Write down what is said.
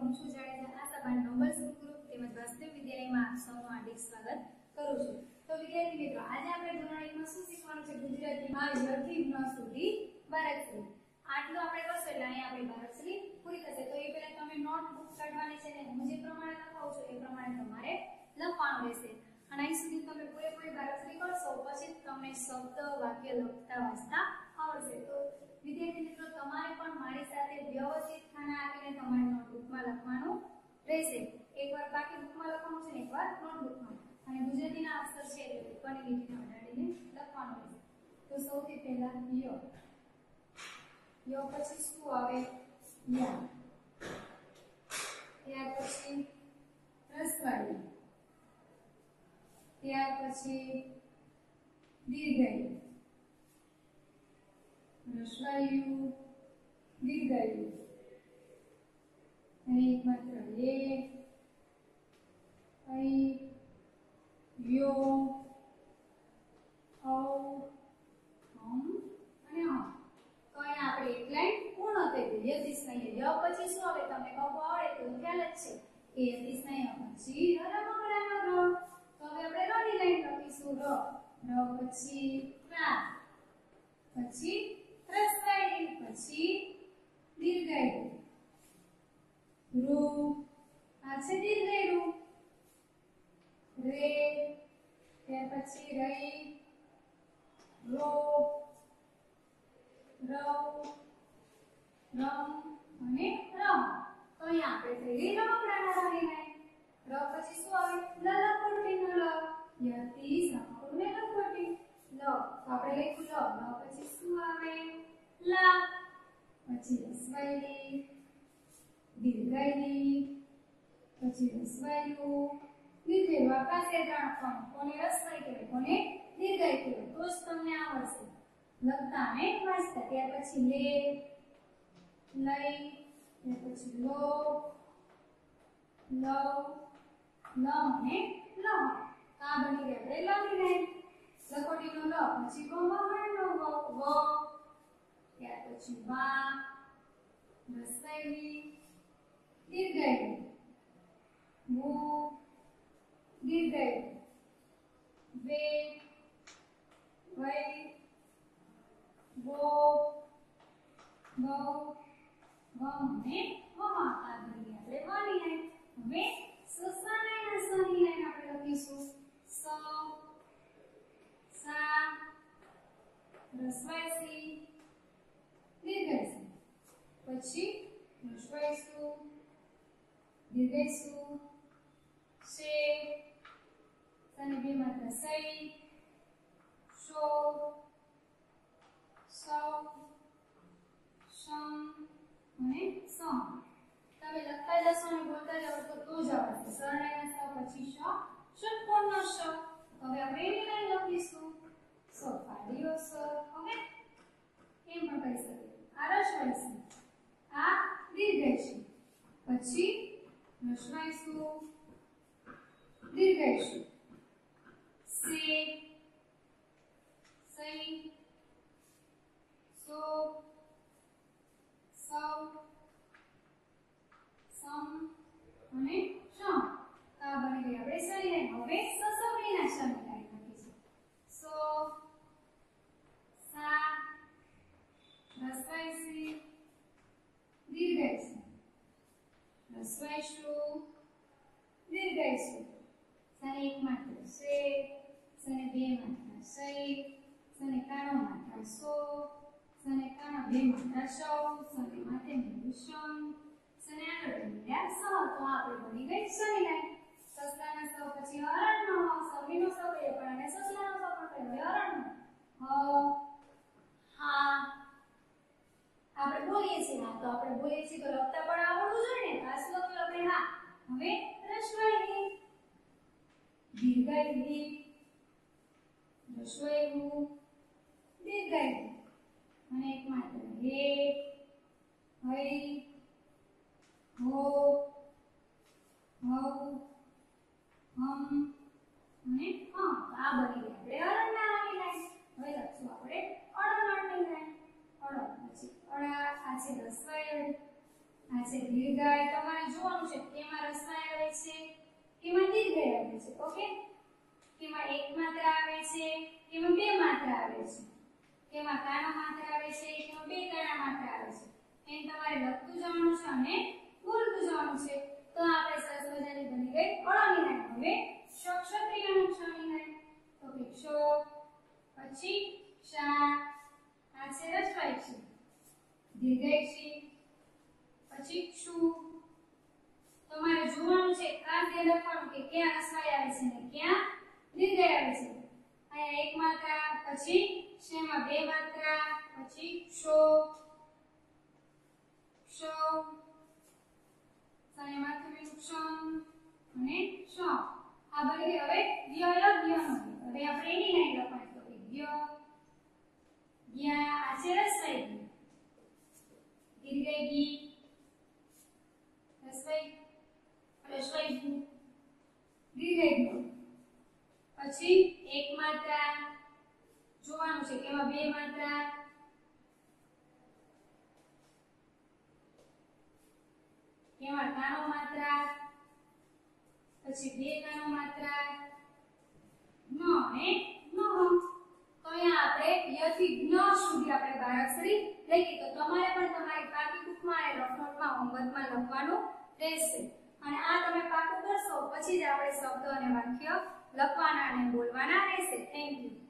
હું છું Jadeja Ashaban noble school group તેમજ વાસ્તવિક વિદ્યાલયમાં આપ સૌનું હાર્દિક સ્વાગત કરું છું. તો વિદ્યાર્થી મિત્રો, આજે આપણે ધોરણ 1 માં શું શીખવાનું છે? ગુજરાતીમાં યથી ન સુધી બારાક્ષરી. આટલું આપણે કરશું એટલે અહીંયા આપણી બારાક્ષરી પૂરી થશે. તો એ પહેલા તમે નોટબુક કાઢવાની છે ને હું જે પ્રમાણે લખાવું છું એ પ્રમાણે તમારે લખવાનું રહેશે. અને અહીં સુધી તમે પૂરેપૂરી બારાક્ષરી કરશો પછી તમને શબ્દ વાક્ય લખતા વાંચતા આવડશે. તો વિદ્યાર્થી મિત્રો, તમારે પણ મારી સાથે વ્યવસ્થિત ખાના આપીને તમારી નોટબુકમાં લખવાનું રહેશે. એકવાર બાકી બુકમાં લખવાનું છે ને એકવાર નોટબુકમાં. અને ગુજરાતીના અક્ષર છે એટલે ઉપરની લીટીને અડાડીને લખવાનું રહેશે. તો સૌથી પહેલા ય. ય પછી શું આવે? યા. ત્યાર પછી રસવાળી. ત્યાર પછી દીર્ઘાયુ. રસવાયુ, દીર્ઘાયુ. અને એક માત્ર લે, ઐ, યો, ઔ, હમ અને હમ. તો અહીંયા આપણે એક લાઈન પૂર્ણ થઈ ગઈ. યતિસ્મય. ય પછી શું આવે? તમને કબો આવડે તો ખ્યાલ જ છે કે યતિસ્મય પછી રમકડાનો ર. તો હવે આપણે રની લાઈન લખીશું. ર. ર પછી રા. પછી રસવાળી. પછી દીર્ઘાયુ. રૂ. આ છે દીર્ઘાયુ. રે. ત્યાર પછી રઈ, રો, રવ, રમ અને રમ. તો અહીંયા આપણે થઈ ગઈ રમકડાના રની લાઈન. ર પછી શું આવે? લલકપટ્ટીનો લ. યતિ સમકૂળ ને લખપટ્ટી. લ. તો આપણે લખ્યું લ. લ પછી શું આવે? લા. પછી રસવાયલી, દીર્ઘાયલી, પછી રસવાયુ, દીર્ઘાયુ. આ પાસે ત્રણ પણ. કોને રસવાય કહેવાય, કોને દીર્ઘાયુ કહેવાય. તો જ તમને આવડશે લખતા અને વાંચતા. ત્યાર પછી લે, લઈ, ત્યાર પછી લો, લવ, લમ અને લમ. આ બની ગયા આપણે લની લાઈન. લખોટીનો લ પછી ગોમહારનો વ. ત્યાર પછી વા, રસવાયલી, દીર્ઘાયુ, વુ, દીર્ઘાયુ, વે, વૈ, વો, ગૌ, ગમ અને વમ. આ બની આપણે વાની લાઈન. હવે સસાના સની લાઈન આપણે લખીશું. સ, સા, રસવાયસી, દીર્ઘાયસી. પછી રસવાયસુ, દીર્ઘાયસુ, સે, સને બે માત્ર સઈ, શો, સૌ, સમ અને સમ. તમે લખતા જશો અને બોલતા જાવ તો જ આવડશે. સરનાના સ પછી શ, ષટકોણનો શ. હવે આપણે એની લાઈન લખીશું. સફાળીઓ સ. ઓકે, એમ પણ કહી શકીએ. આ રસવાયસી, આ દીર્ઘાયસી. પછી રસવાયસુ, દીર્ઘાયસુ, સે, સઈ, સો, સૌ, સમ અને શમ. આ બની ગઈ આપણે સની લાઈન. હવે સસવડીના શની લાઈન લખીશું. સો, સા, રસવાયસી, દીર્ઘાયસી, રસવાયસુ, દીર્ઘાયસુ. સને એક માત્ર સે, સને બે માત્ર સઈ, સને કાનો માત્ર સો, સને કાનો બે માત્ર સૌ, સને માથે મેળવ્યું શમ, સને આગળ મેળવ્યા સ. તો આપણે બની ગઈ શની લાઈન. સસલાના સ પછી હરણનો હ. સમીનો સ કહીએ પણ અને સસલાનો સ પણ કહીએ. હરણનો હ, હા. આપણે બોલીએ છીએ હા, તો આપણે બોલીએ છીએ તો લખતા પણ આવડવું જોઈએ ને. આ શું લખ્યું આપણે? હા. હવે રસવાયલી, દીર્ઘાયલી, રસવાયુ, દીર્ઘાયુ અને એક માત્ર હે, હૈ, હો, હૌ, હમ અને હમ. આ બની ગઈ આપણે અળણની લાઈન. હવે લખશું આપણે અળણની લાઈન. અળ પછી અળા. આ છે રસવાયુ, આ છે છે દીર્ઘાય. તમારે જોવાનું છે કેમાં રસવાય આવે છે કેમાં દીર્ઘાય આવે છે. ઓકે, કેમાં એક માત્રા આવે છે કેમાં બે માત્રા આવે છે, કેમાં કાનો માત્રા આવે છે કેમાં બે કાના માત્રા આવે છે. એમ તમારે લખતું જવાનું છે અને બોલતું જવાનું છે. તો આપણે સરસ મજાની બની ગઈ અળની નામ. હવે ક્ષત્રિયનું ક્ષની નામ. તો કે ક્ષ, પછી ક્ષા, આ છે રસવાય છે, દીર્ઘાય છે, પછી ક્ષુ. તમારે જોવાનું છે ખાસ ધ્યાન રાખવાનું કે ક્યાં રસવાય આવે છે ને ક્યાં દીર્ઘાય આવે છે. અહીંયા એક માત્રા, પછી શેમાં બે માત્રા, પછી ક્ષો, ક્ષો, સાને માથું ક્ષમ અને ક્ષ. આ બની હવે ય ય નો. હવે આપણે એની લાઈન લખવાની. તો કે ય, યા, આ છે રસવાય ગી, દીર્ઘાય ગી, રસવાય ગુ, દીર્ઘાય ગુ. પછી એક માત્રા જોવાનું છે કેમાં બે માત્રા, કેમાં કાનો માત્રા, પછી બે કાનો માત્રા, ન અને ન. તો અહીંયા આપણે ય થી જ્ઞ સુધી આપણે 12 અક્ષરી લખી. તો તમારે પણ તમારી પાકી બુકમાં અને રફ નોટમાં હોમવર્કમાં લખવાનું રહેશે. અને આ તમે પાકું કરશો પછી જ આપણે શબ્દ અને વાક્ય લખવાના અને બોલવાના રહેશે. Thank you.